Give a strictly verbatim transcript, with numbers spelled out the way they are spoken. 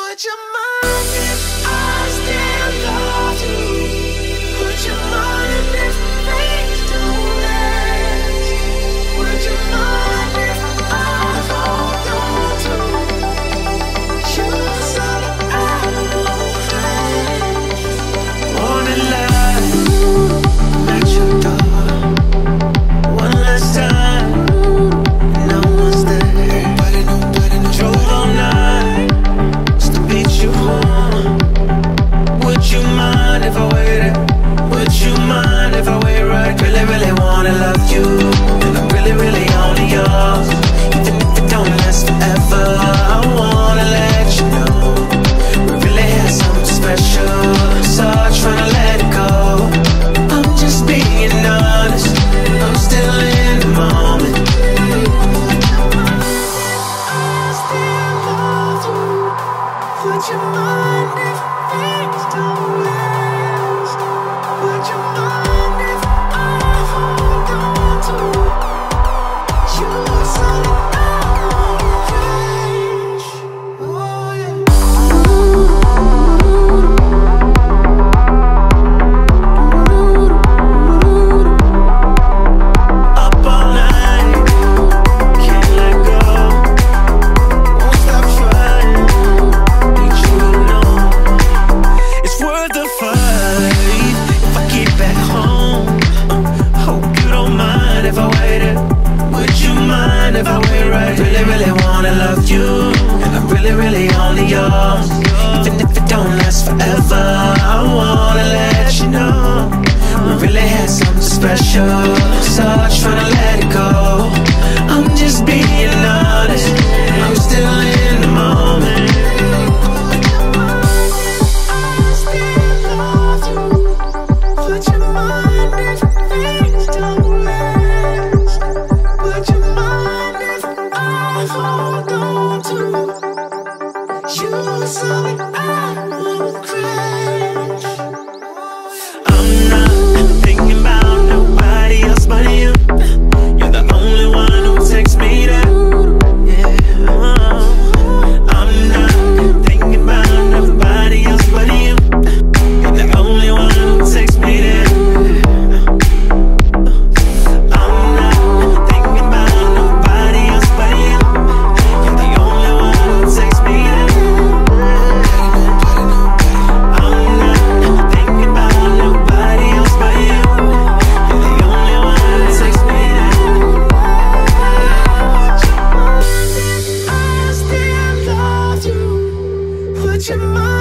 Would you mind if I still love you? Would you mind if things don't last? Would you mind if I hold on to you so I won't crash? Wanna lie at your door one last time, no one's there. Drove all night just to beat you home. Would you mind if I waited? Would you mind if I wait right? Really, really wanna love you, and I'm really, really only yours. Even if it don't last forever, I wanna let you know we really had something special. So I'm trying to let it go. I'm just being honest, I'm still in the moment. Would you mind if things don't last? Would you mind if I hold on to you so I won't crash? Oh yeah. Up all night, can't let go, won't stop trying. It's worth the fight if I get back home. uh, Hope you don't mind if I waited. Would you mind if I wait right? Really, really wanna love you, and I'm really, really only yours. Even if it don't last forever, I wanna let you know we really had something special. So I'm trying to let it go. I'm just being honest, I'm still in the moment. Would you mind if things don't last? Would you mind if I hold on to you so I won't crash? I'm not thinking about nobody else but you. You're the only one who takes me there. Yeah. I'm not thinking about nobody else but you. You're the only one who takes me there. I'm not thinking about nobody else but you. You're the only one who takes me there. I'm not thinking about nobody else but you. You're the only one who takes me there. Would you mind if I still love you? Would you mind